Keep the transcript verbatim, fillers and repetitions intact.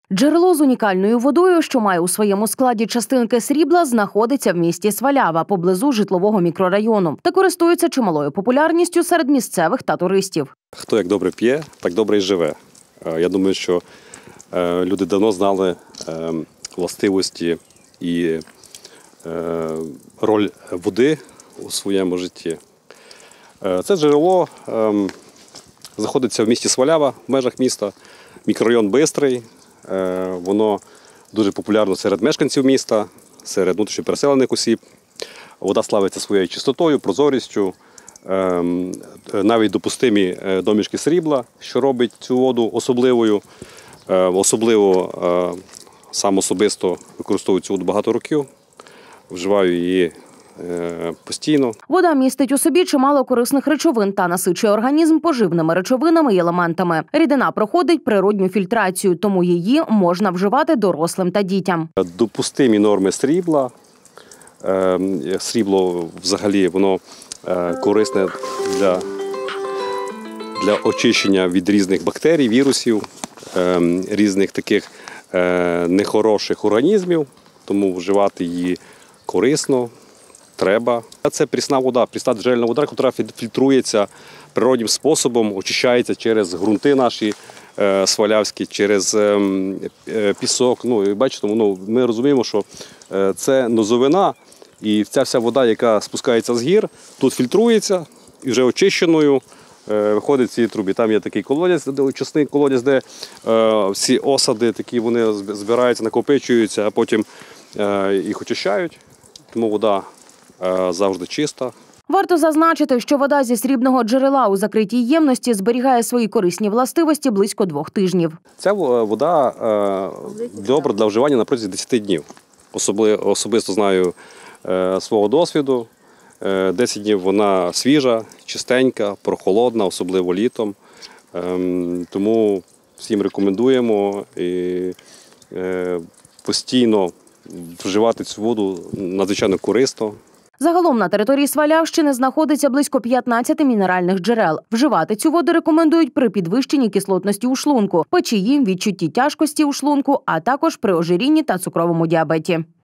Джерело з унікальною водою, що має у своєму складі частинки срібла, знаходиться в місті Свалява, поблизу житлового мікрорайону, та користується чималою популярністю серед місцевих та туристів. Хто як добре п'є, так добре і живе. Я думаю, що люди давно знали властивості і роль води у своєму житті. Це джерело знаходиться в місті Свалява, в межах міста, мікрорайон Бистрий. Воно дуже популярно серед мешканців міста, серед внутрішньо переселених осіб. Вода славиться своєю чистотою, прозорістю, навіть допустимі домішки срібла, що робить цю воду особливою. Особливо сам особисто використовую цю воду багато років, вживаю її постійно. Вода містить у собі чимало корисних речовин та насичує організм поживними речовинами і елементами. Рідина проходить природню фільтрацію, тому її можна вживати дорослим та дітям. Допустимі норми срібла. Срібло взагалі воно корисне для, для очищення від різних бактерій, вірусів, різних таких нехороших організмів, тому вживати її корисно. Треба. Це прісна вода, прісна джерельна вода, яка фільтрується природнім способом, очищається через ґрунти наші е, свалявські, через е, е, пісок. Ну, і бачите, ну, ми розуміємо, що е, це низовина, і ця вся вода, яка спускається з гір, тут фільтрується і вже очищеною е, виходить в ці трубі. Там є такий колодязь, очисний колодязь, де е, всі осади такі, вони збираються, накопичуються, а потім е, їх очищають. Тому вода завжди чиста. Варто зазначити, що вода зі срібного джерела у закритій ємності зберігає свої корисні властивості близько двох тижнів. Ця вода добра для вживання на протязі десяти днів. Особливо, особисто знаю свого досвіду. десять днів вона свіжа, чистенька, прохолодна, особливо літом. Тому всім рекомендуємо і постійно вживати цю воду надзвичайно корисно. Загалом на території Свалявщини знаходиться близько п'ятнадцяти мінеральних джерел. Вживати цю воду рекомендують при підвищенні кислотності у шлунку, печії, відчутті тяжкості у шлунку, а також при ожирінні та цукровому діабеті.